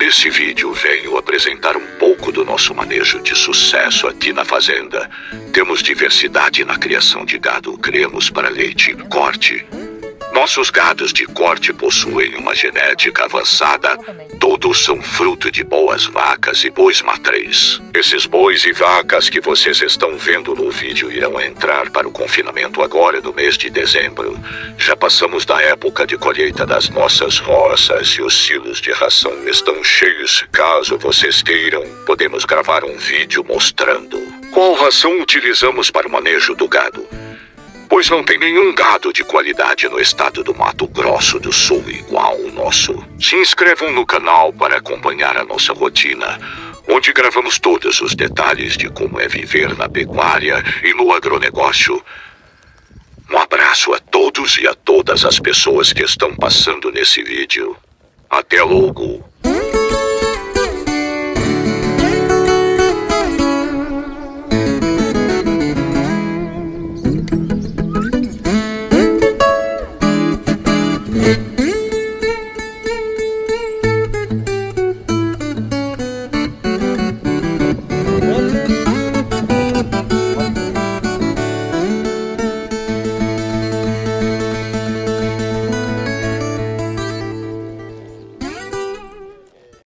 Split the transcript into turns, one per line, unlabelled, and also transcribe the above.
Nesse vídeo venho apresentar um pouco do nosso manejo de sucesso aqui na fazenda. Temos diversidade na criação de gado, criamos para leite e corte. Nossos gados de corte possuem uma genética avançada. Todos são fruto de boas vacas e bois matriz. Esses bois e vacas que vocês estão vendo no vídeo irão entrar para o confinamento agora no mês de dezembro. Já passamos da época de colheita das nossas roças e os silos de ração estão cheios. Caso vocês queiram, podemos gravar um vídeo mostrando qual ração utilizamos para o manejo do gado, pois não tem nenhum gado de qualidade no estado do Mato Grosso do Sul igual o nosso. Se inscrevam no canal para acompanhar a nossa rotina, onde gravamos todos os detalhes de como é viver na pecuária e no agronegócio. Um abraço a todos e a todas as pessoas que estão passando nesse vídeo. Até logo!